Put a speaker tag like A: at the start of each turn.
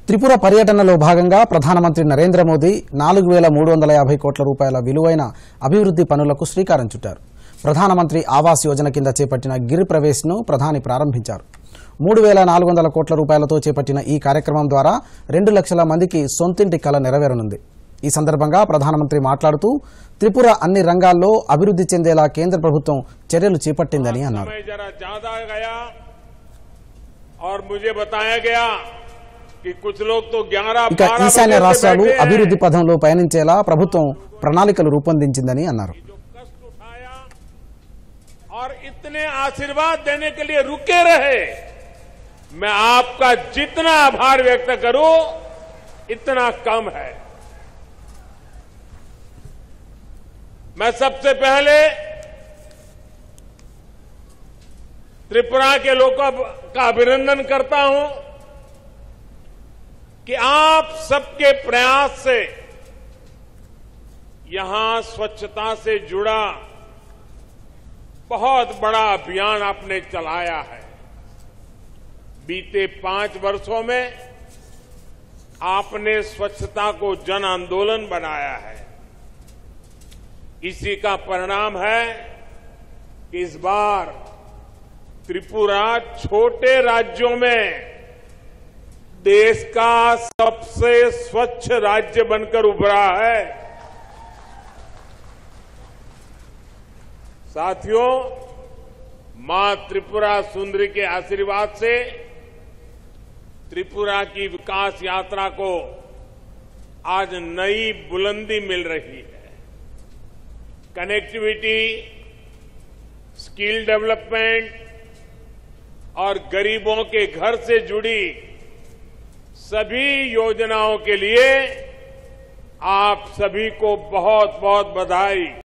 A: త్రిపుర పర్యటనలో భాగంగా ప్రధానమంత్రి నరేంద్ర మోదీ 4350 కోట్ల రూపాయల విలువైన అభివృద్ధి పనులకు శ్రీకారం చుట్టారు. ప్రధానమంత్రి ఆవాస్ యోజన కింద చేపట్టిన గిర్ ప్రవేశ్ను ప్రధాని ప్రారంభించారు. 3400 కోట్ల రూపాయలతో చేపట్టిన ఈ కార్యక్రమం ద్వారా 2 లక్షల మందికి సొంతింటి కల నెరవేరనుంది. ఈ సందర్భంగా ప్రధానమంత్రి మాట్లాడుతూ త్రిపుర అన్ని రంగాల్లో అభివృద్ధి చెందేలా కేంద్ర ప్రభుత్వం చర్యలు చేపట్టిందని అన్నారు. ఇక ఈశాన్య రాష్ట్రాలు అభివృద్ధి పథంలో పయనించేలా ప్రభుత్వం ప్రణాళికలు రూపొందించిందని అన్నారు.
B: और इतने आशीर्वाद देने के लिए रुके रहे, मैं आपका जितना आभार व्यक्त करूं इतना कम है। मैं सबसे पहले त्रिपुरा के लोगों का अभिनंदन करता हूं कि आप सबके प्रयास से यहां स्वच्छता से जुड़ा बहुत बड़ा अभियान आपने चलाया है। बीते 5 वर्षों में आपने स्वच्छता को जन आंदोलन बनाया है। इसी का परिणाम है कि इस बार त्रिपुरा छोटे राज्यों में देश का सबसे स्वच्छ राज्य बनकर उभरा है। साथियों, मां त्रिपुरा सुंदरी के आशीर्वाद से त्रिपुरा की विकास यात्रा को आज नई बुलंदी मिल रही है। कनेक्टिविटी, स्किल डेवलपमेंट और गरीबों के घर से जुड़ी सभी योजनाओं के लिए आप सभी को बहुत बहुत बधाई।